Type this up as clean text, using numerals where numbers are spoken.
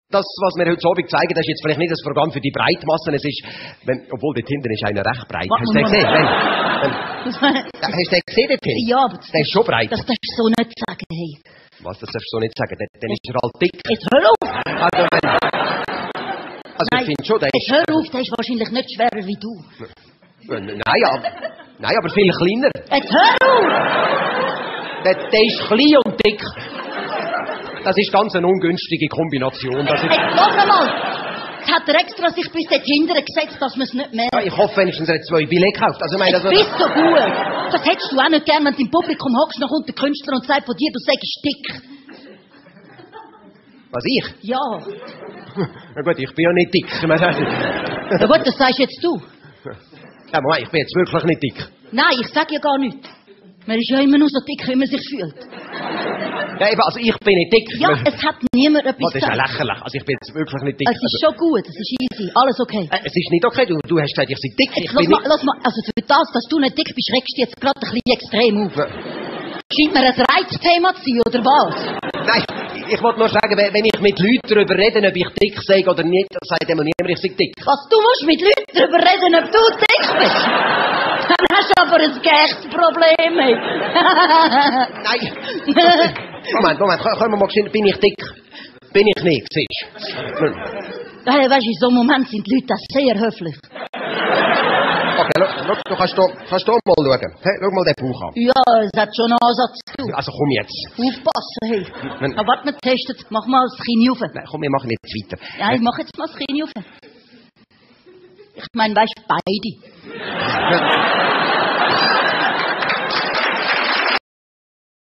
Das, was wir heute Abend zeigen, das ist jetzt vielleicht nicht das Programm für die Breitmassen. Es ist, obwohl dort hinten ist einer recht breit. Hast du den gesehen? Hast du den gesehen dort hinten? Ja, aber der ist schon breit. Das darfst du so nicht sagen, hey. Was, das darfst du so nicht sagen? Dann ist er halt dick. Jetzt hör auf! Also ich finde schon, der ist... Jetzt hör auf, der ist wahrscheinlich nicht schwerer wie du. Nein, aber viel kleiner. Jetzt hör auf! Der ist klein und dick. Das ist ganz eine ungünstige Kombination. Jetzt lass mal! Jetzt hat er extra sich bis dort hinten gesetzt, dass man es nicht merkt. Ja, ich hoffe wenigstens, er hat 2 Billett gekauft. Also, Jetzt bist du gut. Das hättest du auch nicht gern, wenn du im Publikum hockst, nach unten Künstler und sagst von dir, du sagst dick. Was, ich? Ja. Na gut, ich bin ja nicht dick. Ja gut, das sagst jetzt du. Ja, Moment, ich bin jetzt wirklich nicht dick. Nein, ich sag ja gar nichts. Man ist ja immer nur so dick, wie man sich fühlt. Ja, eben, also ich bin nicht dick. Ja, es hat niemand etwas gesagt. Das ist ja lächerlich. Also ich bin jetzt wirklich nicht dick. Es ist schon gut, es ist easy, alles okay. Es ist nicht okay, du hast gesagt, ich sei dick. Jetzt lass mal, also für das, dass du nicht dick bist, regst du jetzt gerade ein bisschen extrem auf. Ja. Scheint mir ein Reizthema zu sein, oder was? Nein, ich wollte nur sagen, wenn ich mit Leuten darüber rede, ob ich dick sei oder nicht, dann sagt immer niemand, ich sei dick. Was, du musst mit Leuten darüber reden, ob du dick bist? Dann hast du aber ein Gerichtsproblem. Nein. Moment, können wir mal sehen, bin ich dick? Bin ich nicht, siehst du? Weißt du, in so einem Moment sind die Leute sehr höflich. Okay, du kannst hier mal schauen. Hey, schau mal den Bauch an. Ja, es hat schon einen Ansatz zu. Also komm jetzt. Aufpassen, hey. Na, warte, wir testen. Mach mal das Kinn rauf. Nein, komm, wir machen jetzt weiter. Ja, ich mach jetzt mal das Kinn rauf. Ich meine, weißt du, beide.